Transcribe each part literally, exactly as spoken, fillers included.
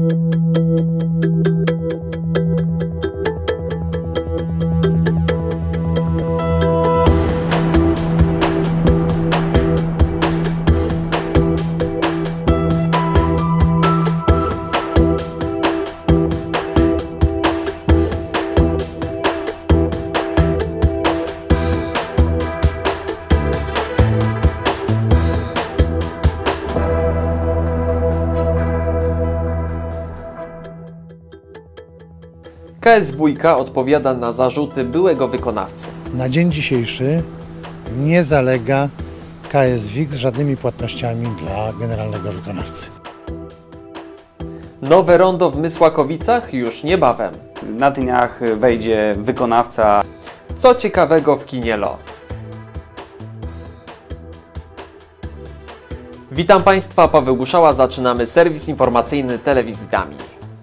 K S W K odpowiada na zarzuty byłego wykonawcy. Na dzień dzisiejszy nie zalega K S W K z żadnymi płatnościami dla generalnego wykonawcy. Nowe rondo w Mysłakowicach już niebawem. Na dniach wejdzie wykonawca. Co ciekawego w kinie Lot? Witam Państwa, Paweł Guszała, zaczynamy serwis informacyjny Telewizji Gami.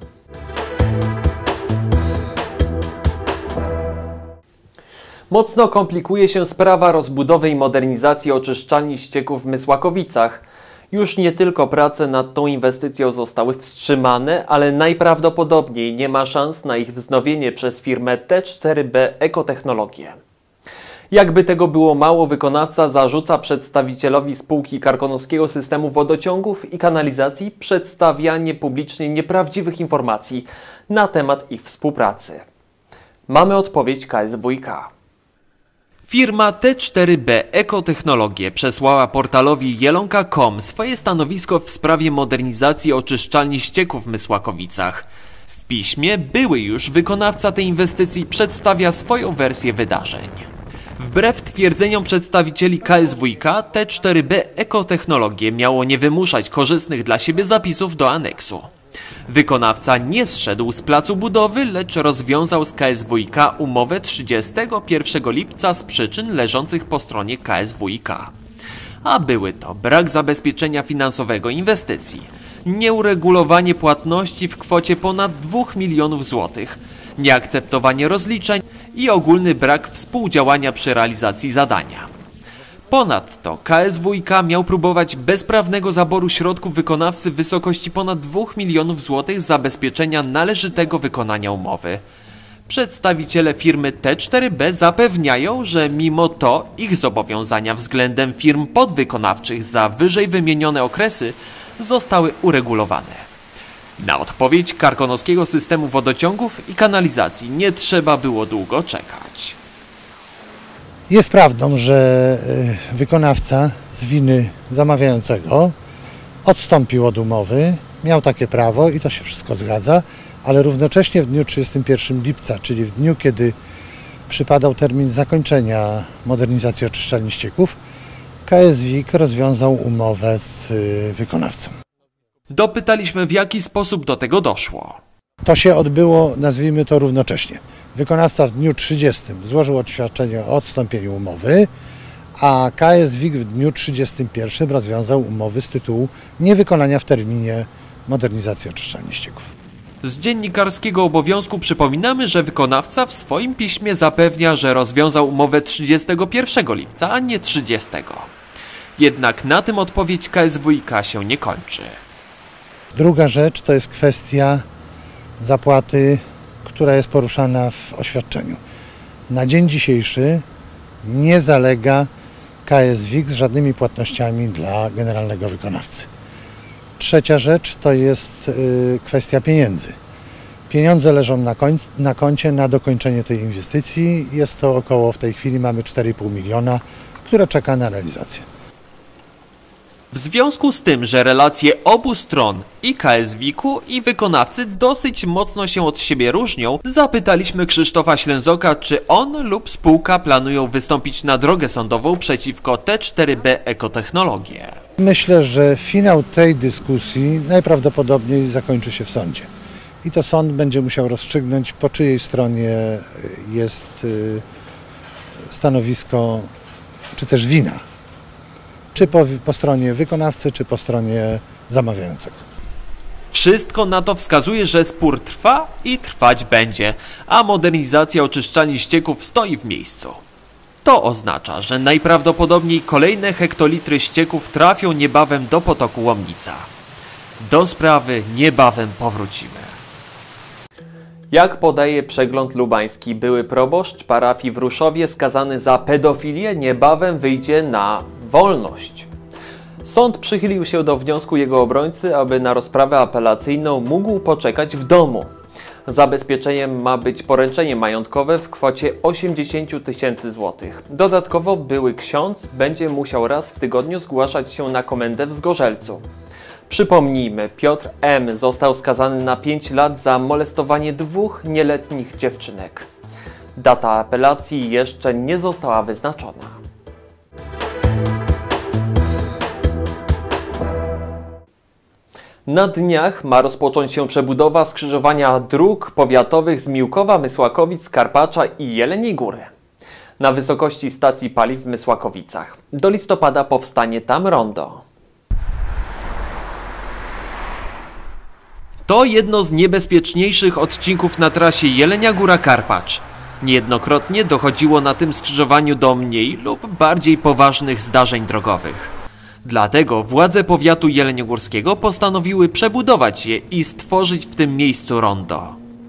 Mocno komplikuje się sprawa rozbudowy i modernizacji oczyszczalni ścieków w Mysłakowicach. Już nie tylko prace nad tą inwestycją zostały wstrzymane, ale najprawdopodobniej nie ma szans na ich wznowienie przez firmę T cztery B Ekotechnologie. Jakby tego było mało, wykonawca zarzuca przedstawicielowi spółki Karkonoskiego Systemu Wodociągów i Kanalizacji przedstawianie publicznie nieprawdziwych informacji na temat ich współpracy. Mamy odpowiedź K S W K. Firma T cztery B Ekotechnologie przesłała portalowi jelonka kropka com swoje stanowisko w sprawie modernizacji oczyszczalni ścieków w Mysłakowicach. W piśmie były już wykonawca tej inwestycji przedstawia swoją wersję wydarzeń. Wbrew twierdzeniom przedstawicieli K S W K, T cztery B Ekotechnologie miało nie wymuszać korzystnych dla siebie zapisów do aneksu. Wykonawca nie zszedł z placu budowy, lecz rozwiązał z K S W K umowę trzydziestego pierwszego lipca z przyczyn leżących po stronie K S W K. A były to brak zabezpieczenia finansowego inwestycji, nieuregulowanie płatności w kwocie ponad dwóch milionów złotych, nieakceptowanie rozliczeń i ogólny brak współdziałania przy realizacji zadania. Ponadto K S W K miał próbować bezprawnego zaboru środków wykonawcy w wysokości ponad dwóch milionów złotych z zabezpieczenia należytego wykonania umowy. Przedstawiciele firmy T cztery B zapewniają, że mimo to ich zobowiązania względem firm podwykonawczych za wyżej wymienione okresy zostały uregulowane. Na odpowiedź Karkonoskiego Systemu Wodociągów i Kanalizacji nie trzeba było długo czekać. Jest prawdą, że wykonawca z winy zamawiającego odstąpił od umowy, miał takie prawo i to się wszystko zgadza, ale równocześnie w dniu trzydziestego pierwszego lipca, czyli w dniu, kiedy przypadał termin zakończenia modernizacji oczyszczalni ścieków, K S W K rozwiązał umowę z wykonawcą. Dopytaliśmy, w jaki sposób do tego doszło. To się odbyło, nazwijmy to, równocześnie. Wykonawca w dniu trzydziestym złożył oświadczenie o odstąpieniu umowy, a K S W K w dniu trzydziestym pierwszym rozwiązał umowy z tytułu niewykonania w terminie modernizacji oczyszczalni ścieków. Z dziennikarskiego obowiązku przypominamy, że wykonawca w swoim piśmie zapewnia, że rozwiązał umowę trzydziestego pierwszego lipca, a nie trzydziestego. Jednak na tym odpowiedź K S W K się nie kończy. Druga rzecz to jest kwestia zapłaty, która jest poruszana w oświadczeniu. Na dzień dzisiejszy nie zalega K S W K z żadnymi płatnościami dla generalnego wykonawcy. Trzecia rzecz to jest kwestia pieniędzy. Pieniądze leżą na, koń, na koncie na dokończenie tej inwestycji. Jest to około, w tej chwili mamy cztery i pół miliona, które czeka na realizację. W związku z tym, że relacje obu stron, i K S W K i wykonawcy, dosyć mocno się od siebie różnią, zapytaliśmy Krzysztofa Ślęzoka, czy on lub spółka planują wystąpić na drogę sądową przeciwko T cztery B Ekotechnologie. Myślę, że finał tej dyskusji najprawdopodobniej zakończy się w sądzie. I to sąd będzie musiał rozstrzygnąć, po czyjej stronie jest stanowisko, czy też wina. Czy po, po stronie wykonawcy, czy po stronie zamawiającego. Wszystko na to wskazuje, że spór trwa i trwać będzie, a modernizacja oczyszczalni ścieków stoi w miejscu. To oznacza, że najprawdopodobniej kolejne hektolitry ścieków trafią niebawem do potoku Łomnica. Do sprawy niebawem powrócimy. Jak podaje Przegląd Lubański, były proboszcz parafii w Ruszowie skazany za pedofilię niebawem wyjdzie na wolność. Sąd przychylił się do wniosku jego obrońcy, aby na rozprawę apelacyjną mógł poczekać w domu. Zabezpieczeniem ma być poręczenie majątkowe w kwocie osiemdziesiąt tysięcy złotych. Dodatkowo były ksiądz będzie musiał raz w tygodniu zgłaszać się na komendę w Zgorzelcu. Przypomnijmy, Piotr M. został skazany na pięć lat za molestowanie dwóch nieletnich dziewczynek. Data apelacji jeszcze nie została wyznaczona. Na dniach ma rozpocząć się przebudowa skrzyżowania dróg powiatowych z Miłkowa, Mysłakowic, Karpacza i Jeleniej Góry. Na wysokości stacji paliw w Mysłakowicach. Do listopada powstanie tam rondo. To jedno z niebezpieczniejszych odcinków na trasie Jelenia Góra-Karpacz. Niejednokrotnie dochodziło na tym skrzyżowaniu do mniej lub bardziej poważnych zdarzeń drogowych. Dlatego władze powiatu jeleniogórskiego postanowiły przebudować je i stworzyć w tym miejscu rondo.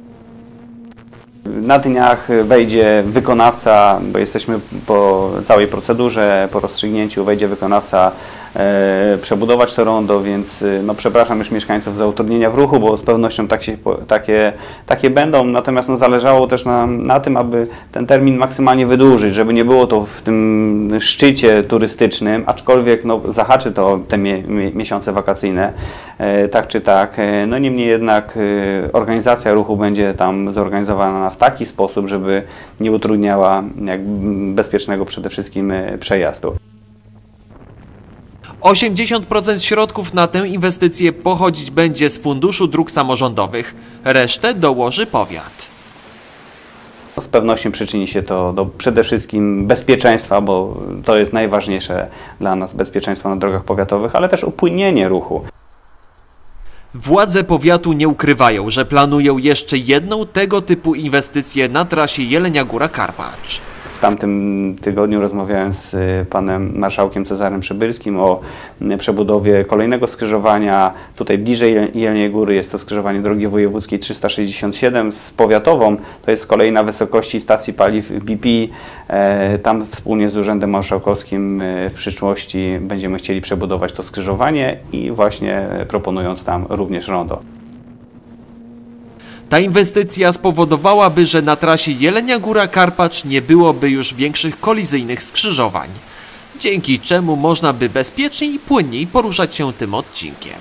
Na dniach wejdzie wykonawca, bo jesteśmy po całej procedurze, po rozstrzygnięciu wejdzie wykonawca e, przebudować to rondo, więc no, przepraszam już mieszkańców za utrudnienia w ruchu, bo z pewnością tak się, takie, takie będą, natomiast no, zależało też na, na tym, aby ten termin maksymalnie wydłużyć, żeby nie było to w tym szczycie turystycznym, aczkolwiek no, zahaczy to te mie, mie, miesiące wakacyjne, e, tak czy tak. E, no niemniej jednak e, organizacja ruchu będzie tam zorganizowana w taki sposób, żeby nie utrudniała jak bezpiecznego przede wszystkim przejazdu. osiemdziesiąt procent środków na tę inwestycję pochodzić będzie z Funduszu Dróg Samorządowych, resztę dołoży powiat. Z pewnością przyczyni się to do przede wszystkim bezpieczeństwa, bo to jest najważniejsze dla nas, bezpieczeństwo na drogach powiatowych, ale też upłynienie ruchu. Władze powiatu nie ukrywają, że planują jeszcze jedną tego typu inwestycję na trasie Jelenia Góra-Karpacz. W tamtym tygodniu rozmawiałem z panem marszałkiem Cezarym Przybylskim o przebudowie kolejnego skrzyżowania. Tutaj bliżej Jeleniej Góry jest to skrzyżowanie drogi wojewódzkiej trzysta sześćdziesiąt siedem z powiatową. To jest z kolei na wysokości stacji paliw B P. Tam wspólnie z Urzędem Marszałkowskim w przyszłości będziemy chcieli przebudować to skrzyżowanie i właśnie proponując tam również rondo. Ta inwestycja spowodowałaby, że na trasie Jelenia Góra-Karpacz nie byłoby już większych kolizyjnych skrzyżowań, dzięki czemu można by bezpieczniej i płynniej poruszać się tym odcinkiem.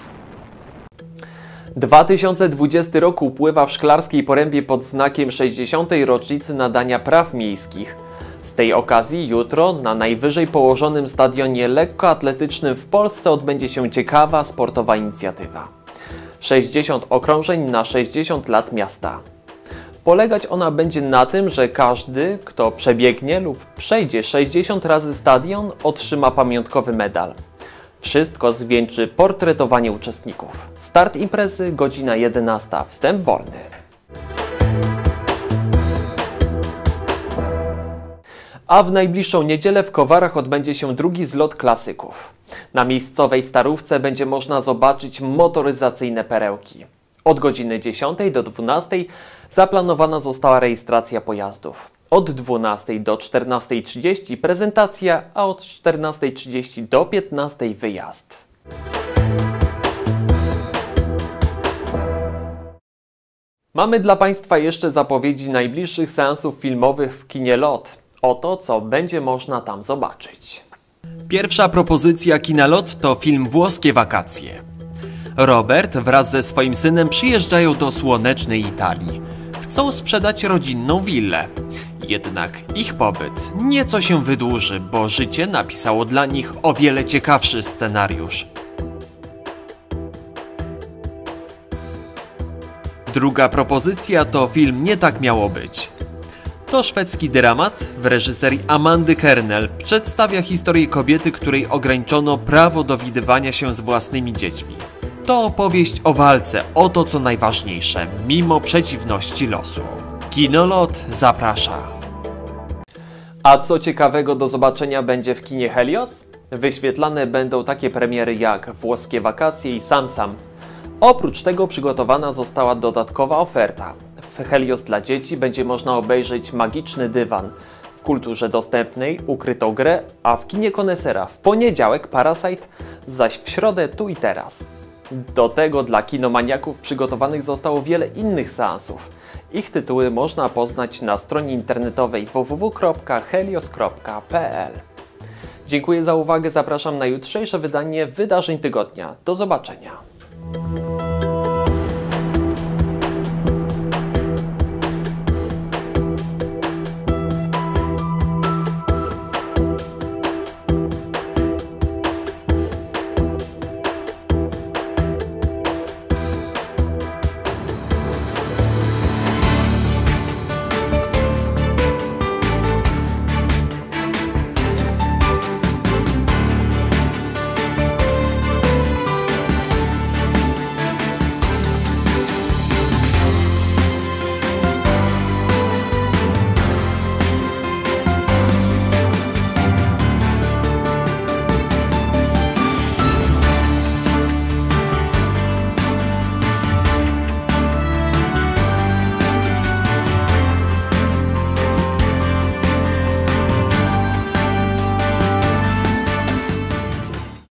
dwa tysiące dwudziesty rok upływa w Szklarskiej Porębie pod znakiem sześćdziesiątej rocznicy nadania praw miejskich. Z tej okazji jutro na najwyżej położonym stadionie lekkoatletycznym w Polsce odbędzie się ciekawa sportowa inicjatywa. sześćdziesiąt okrążeń na sześćdziesiąt lat miasta. Polegać ona będzie na tym, że każdy, kto przebiegnie lub przejdzie sześćdziesiąt razy stadion, otrzyma pamiątkowy medal. Wszystko zwieńczy portretowanie uczestników. Start imprezy godzina jedenasta, wstęp wolny. A w najbliższą niedzielę w Kowarach odbędzie się drugi zlot klasyków. Na miejscowej Starówce będzie można zobaczyć motoryzacyjne perełki. Od godziny dziesiątej do dwunastej zaplanowana została rejestracja pojazdów. Od dwunastej do czternastej trzydzieści prezentacja, a od czternastej trzydzieści do piętnastej wyjazd. Mamy dla Państwa jeszcze zapowiedzi najbliższych seansów filmowych w kinie Lot. Oto, co będzie można tam zobaczyć. Pierwsza propozycja kina Lot to film Włoskie wakacje. Robert wraz ze swoim synem przyjeżdżają do słonecznej Italii. Chcą sprzedać rodzinną willę. Jednak ich pobyt nieco się wydłuży, bo życie napisało dla nich o wiele ciekawszy scenariusz. Druga propozycja to film Nie tak miało być. To szwedzki dramat w reżyserii Amandy Kernel przedstawia historię kobiety, której ograniczono prawo do widywania się z własnymi dziećmi. To opowieść o walce o to, co najważniejsze, mimo przeciwności losu. Kinolot zaprasza. A co ciekawego do zobaczenia będzie w kinie Helios? Wyświetlane będą takie premiery jak Włoskie wakacje i Sam Sam. Oprócz tego przygotowana została dodatkowa oferta. W Helios dla dzieci będzie można obejrzeć Magiczny dywan, w Kulturze dostępnej Ukrytą grę, a w kinie Konesera w poniedziałek Parasite, zaś w środę Tu i teraz. Do tego dla kinomaniaków przygotowanych zostało wiele innych seansów. Ich tytuły można poznać na stronie internetowej w w w kropka helios kropka p l. Dziękuję za uwagę, zapraszam na jutrzejsze wydanie Wydarzeń Tygodnia. Do zobaczenia.